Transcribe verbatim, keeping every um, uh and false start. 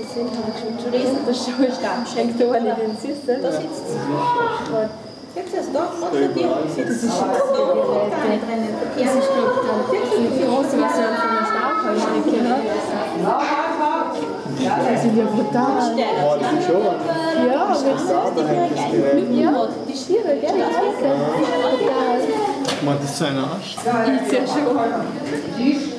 das sind, habe ich schon gelesen, das ist schon hängt da nicht in den Süßen. Da sitzt es. Jetzt ist es doch, was für die das ist das ist, glaube ich, die große Version von der Staubheuschrecke. Das ist ja brutal. Oh, das ist schon. Ja, aber Da hängt das Gerät. ja, die Stiere, gell? Brutal. Ich meine, das ist so eine Ast. Ja, schon.